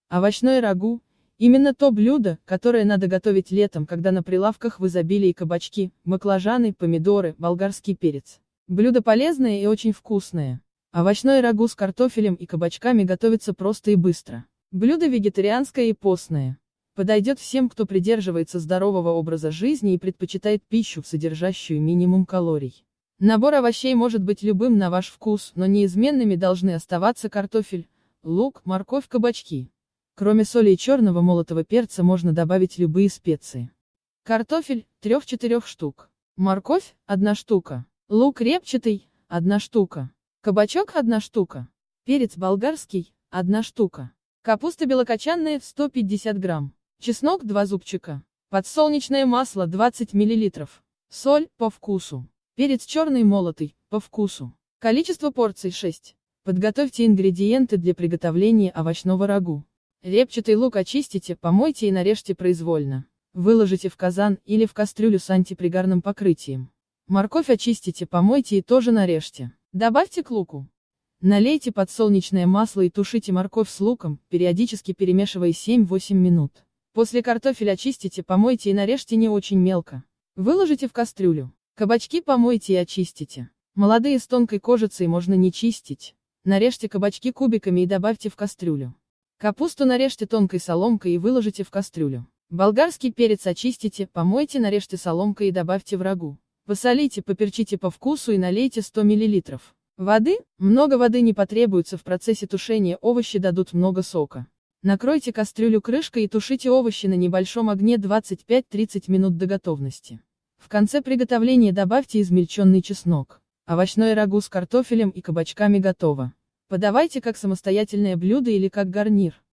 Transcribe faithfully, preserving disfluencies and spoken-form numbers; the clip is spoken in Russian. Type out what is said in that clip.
Овощное рагу – именно то блюдо, которое надо готовить летом, когда на прилавках в изобилии кабачки, баклажаны, помидоры, болгарский перец. Блюдо полезное и очень вкусное. Овощное рагу с картофелем и кабачками готовится просто и быстро. Блюдо вегетарианское и постное. Подойдет всем, кто придерживается здорового образа жизни и предпочитает пищу, содержащую минимум калорий. Набор овощей может быть любым на ваш вкус, но неизменными должны оставаться картофель, лук, морковь, кабачки. Кроме соли и черного молотого перца можно добавить любые специи. Картофель – три-четыре штук. Морковь – одна штука. Лук репчатый – одна штука. Кабачок – одна штука. Перец болгарский – одна штука. Капуста белокочанная – сто пятьдесят грамм. Чеснок – два зубчика. Подсолнечное масло – двадцать миллилитров. Соль – по вкусу. Перец черный молотый – по вкусу. Количество порций – шесть. Подготовьте ингредиенты для приготовления овощного рагу. Репчатый лук очистите, помойте и нарежьте произвольно. Выложите в казан или в кастрюлю с антипригарным покрытием. Морковь очистите, помойте и тоже нарежьте. Добавьте к луку. Налейте подсолнечное масло и тушите морковь с луком, периодически перемешивая семь-восемь минут. После картофель очистите, помойте и нарежьте не очень мелко. Выложите в кастрюлю. Кабачки помойте и очистите. Молодые с тонкой кожицей можно не чистить. Нарежьте кабачки кубиками и добавьте в кастрюлю. Капусту нарежьте тонкой соломкой и выложите в кастрюлю. Болгарский перец очистите, помойте, нарежьте соломкой и добавьте в рагу. Посолите, поперчите по вкусу и налейте сто миллилитров. Воды? Много воды не потребуется, в процессе тушения овощи дадут много сока. Накройте кастрюлю крышкой и тушите овощи на небольшом огне двадцать пять-тридцать минут до готовности. В конце приготовления добавьте измельченный чеснок. Овощное рагу с картофелем и кабачками готово. Подавайте как самостоятельное блюдо или как гарнир.